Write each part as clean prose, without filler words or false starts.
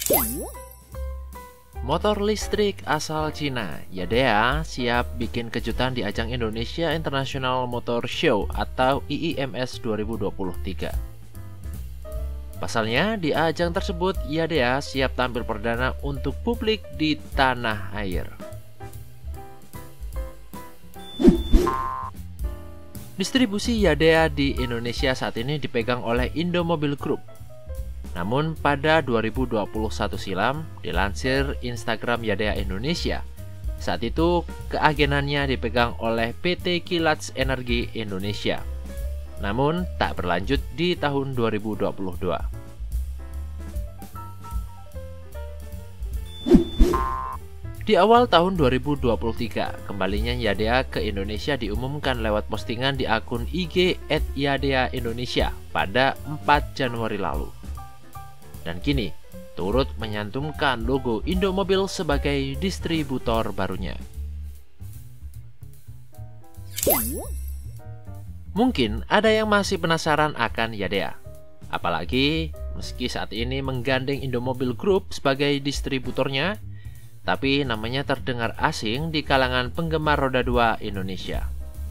Motor listrik asal Cina, YADEA, siap bikin kejutan di ajang Indonesia International Motor Show atau IIMS 2023. Pasalnya, di ajang tersebut, YADEA siap tampil perdana untuk publik di tanah air. Distribusi YADEA di Indonesia saat ini dipegang oleh Indomobil Group. Namun pada 2021 silam, dilansir Instagram YADEA Indonesia, saat itu keagenannya dipegang oleh PT Kilatz Energi Indonesia. Namun tak berlanjut di tahun 2022. Di awal tahun 2023, kembalinya YADEA ke Indonesia diumumkan lewat postingan di akun IG @YADEA Indonesia pada 4 Januari lalu. Dan kini turut menyantumkan logo Indomobil sebagai distributor barunya. Mungkin ada yang masih penasaran akan YADEA, apalagi meski saat ini menggandeng Indomobil Group sebagai distributornya, tapi namanya terdengar asing di kalangan penggemar roda 2 Indonesia.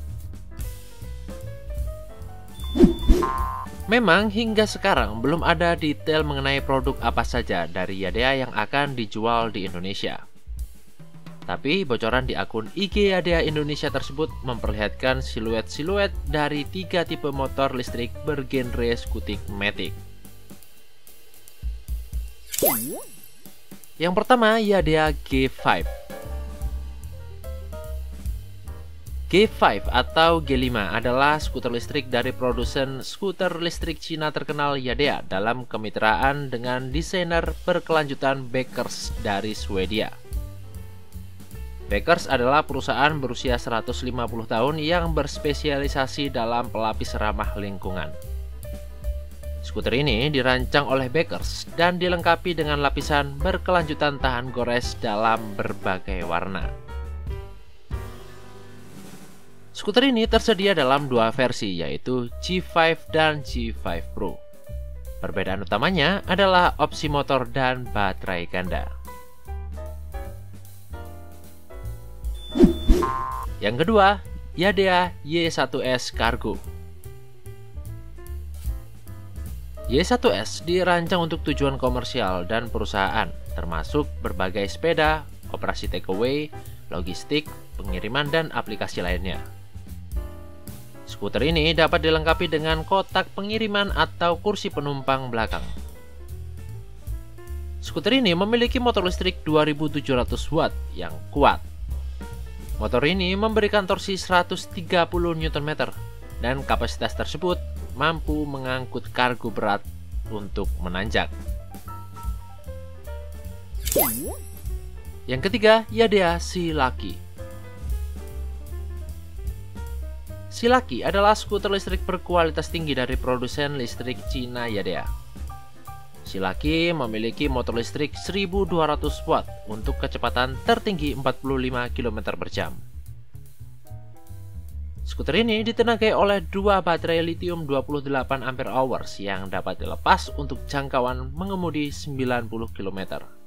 Memang hingga sekarang belum ada detail mengenai produk apa saja dari YADEA yang akan dijual di Indonesia. Tapi bocoran di akun IG YADEA Indonesia tersebut memperlihatkan siluet-siluet dari 3 tipe motor listrik bergenre skutik matic. Yang pertama, YADEA G5. G5 atau G5 adalah skuter listrik dari produsen skuter listrik Cina terkenal YADEA dalam kemitraan dengan desainer berkelanjutan Beckers dari Swedia. Beckers adalah perusahaan berusia 150 tahun yang berspesialisasi dalam pelapis ramah lingkungan. Skuter ini dirancang oleh Beckers dan dilengkapi dengan lapisan berkelanjutan tahan gores dalam berbagai warna. Skuter ini tersedia dalam 2 versi, yaitu G5 dan G5 Pro. Perbedaan utamanya adalah opsi motor dan baterai ganda. Yang kedua, YADEA Y1S Cargo. Y1S dirancang untuk tujuan komersial dan perusahaan, termasuk berbagai sepeda, operasi takeaway, logistik, pengiriman, dan aplikasi lainnya. Skuter ini dapat dilengkapi dengan kotak pengiriman atau kursi penumpang belakang. Skuter ini memiliki motor listrik 2700 watt yang kuat. Motor ini memberikan torsi 130 Nm dan kapasitas tersebut mampu mengangkut kargo berat untuk menanjak. Yang ketiga, YADEA Sea-Lucky. Sea-Lucky adalah skuter listrik berkualitas tinggi dari produsen listrik Cina YADEA. Sea-Lucky memiliki motor listrik 1200 watt untuk kecepatan tertinggi 45 km/jam. Skuter ini ditenagai oleh 2 baterai lithium 28 Ah yang dapat dilepas untuk jangkauan mengemudi 90 km.